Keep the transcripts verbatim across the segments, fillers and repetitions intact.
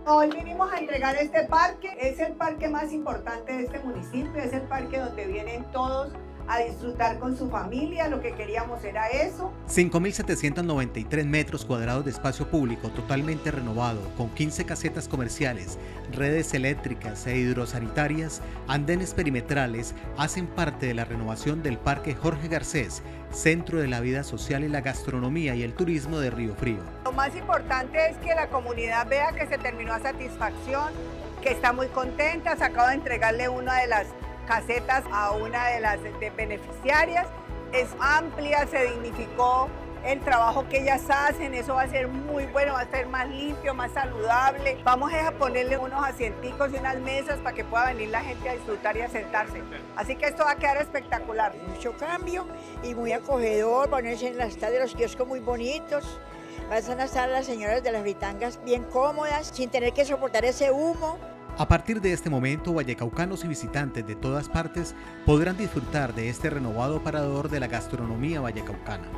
Hoy vinimos a entregar este parque, es el parque más importante de este municipio, es el parque donde vienen todos a disfrutar con su familia, lo que queríamos era eso. cinco mil setecientos noventa y tres metros cuadrados de espacio público totalmente renovado, con quince casetas comerciales, redes eléctricas e hidrosanitarias, andenes perimetrales, hacen parte de la renovación del Parque Jorge Garcés, centro de la vida social y la gastronomía y el turismo de Río Frío. Lo más importante es que la comunidad vea que se terminó a satisfacción, que está muy contenta. Se acaba de entregarle una de las casetas a una de las de beneficiarias. Es amplia, se dignificó el trabajo que ellas hacen, eso va a ser muy bueno, va a ser más limpio, más saludable. Vamos a ponerle unos asienticos y unas mesas para que pueda venir la gente a disfrutar y a sentarse. Así que esto va a quedar espectacular. Mucho cambio y muy acogedor, ponerse en las tardes los kioscos muy bonitos. Van a estar las señoras de las fritangas bien cómodas, sin tener que soportar ese humo. A partir de este momento, vallecaucanos y visitantes de todas partes podrán disfrutar de este renovado parador de la gastronomía vallecaucana.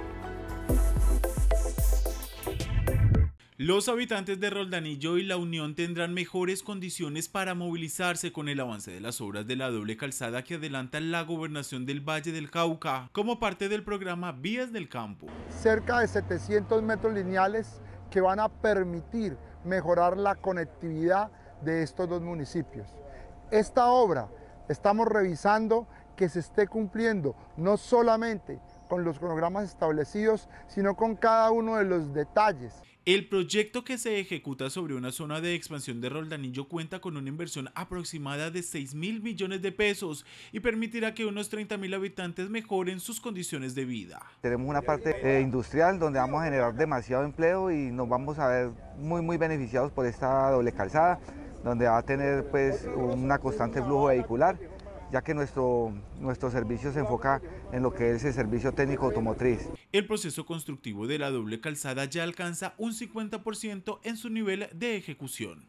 Los habitantes de Roldanillo y La Unión tendrán mejores condiciones para movilizarse con el avance de las obras de la doble calzada que adelanta la gobernación del Valle del Cauca como parte del programa Vías del Campo. Cerca de setecientos metros lineales que van a permitir mejorar la conectividad de estos dos municipios. Esta obra estamos revisando que se esté cumpliendo no solamente con los cronogramas establecidos, sino con cada uno de los detalles. El proyecto, que se ejecuta sobre una zona de expansión de Roldanillo, cuenta con una inversión aproximada de seis mil millones de pesos y permitirá que unos treinta mil habitantes mejoren sus condiciones de vida. Tenemos una parte eh, industrial donde vamos a generar demasiado empleo y nos vamos a ver muy muy beneficiados por esta doble calzada, donde va a tener pues una constante flujo vehicular, ya que nuestro, nuestro servicio se enfoca en lo que es el servicio técnico automotriz. El proceso constructivo de la doble calzada ya alcanza un cincuenta por ciento en su nivel de ejecución.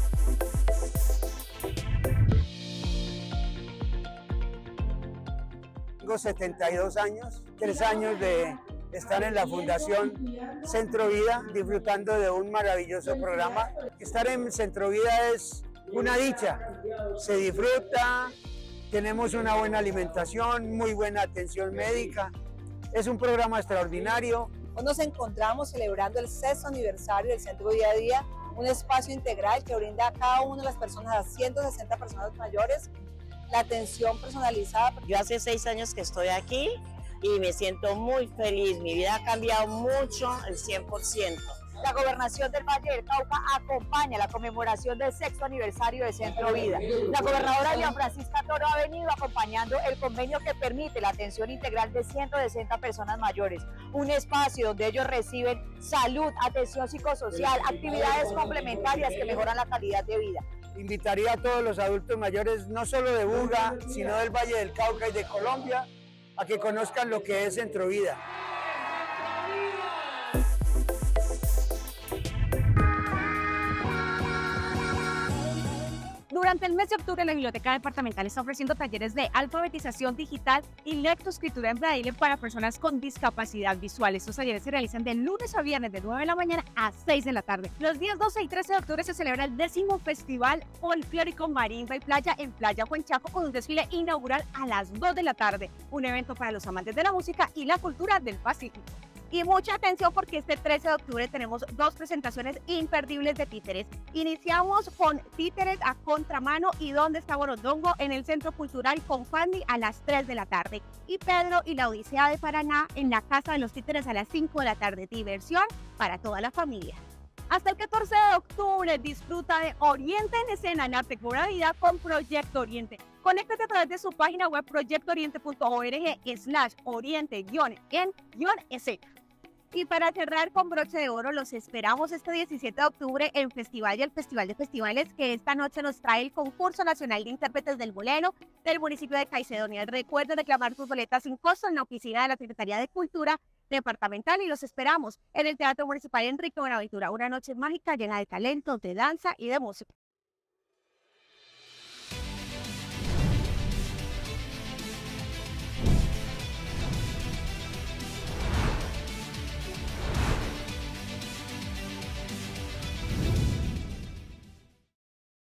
Tengo setenta y dos años, tres años de estar en la Fundación Centro Vida, disfrutando de un maravilloso programa. Estar en Centro Vida es una dicha, se disfruta. Tenemos una buena alimentación, muy buena atención médica. Es un programa extraordinario. Hoy nos encontramos celebrando el sexto aniversario del Centro Día a Día, un espacio integral que brinda a cada una de las personas, a ciento sesenta personas mayores, la atención personalizada. Yo hace seis años que estoy aquí y me siento muy feliz. Mi vida ha cambiado mucho, el cien por ciento. La Gobernación del Valle del Cauca acompaña la conmemoración del sexto aniversario de Centro Vida. La gobernadora Diana Francisca Toro ha venido acompañando el convenio que permite la atención integral de ciento sesenta personas mayores. Un espacio donde ellos reciben salud, atención psicosocial, actividades complementarias que mejoran la calidad de vida. Invitaría a todos los adultos mayores, no solo de Buga, sino del Valle del Cauca y de Colombia, a que conozcan lo que es Centro Vida. Durante el mes de octubre, la Biblioteca Departamental está ofreciendo talleres de alfabetización digital y lectoescritura en braille para personas con discapacidad visual. Estos talleres se realizan de lunes a viernes de nueve de la mañana a seis de la tarde. Los días doce y trece de octubre se celebra el décimo Festival Folclórico Marimba y Playa en Playa Huanchaco, con un desfile inaugural a las dos de la tarde. Un evento para los amantes de la música y la cultura del Pacífico. Y mucha atención, porque este trece de octubre tenemos dos presentaciones imperdibles de títeres. Iniciamos con títeres a contramano y Dónde está Borondongo en el Centro Cultural con Fanny a las tres de la tarde. Y Pedro y la Odisea de Paraná en la Casa de los Títeres a las cinco de la tarde. Diversión para toda la familia. Hasta el catorce de octubre disfruta de Oriente en Escena en Arte Pura Vida con Proyecto Oriente. Conéctate a través de su página web proyecto oriente punto org slash oriente en escena. Y para cerrar con broche de oro, los esperamos este diecisiete de octubre en Festival y el Festival de Festivales, que esta noche nos trae el Concurso Nacional de Intérpretes del Bolero del municipio de Caicedonia. Recuerden reclamar tus boletas sin costo en la oficina de la Secretaría de Cultura Departamental y los esperamos en el Teatro Municipal Enrique Buenaventura. Una noche mágica llena de talento, de danza y de música.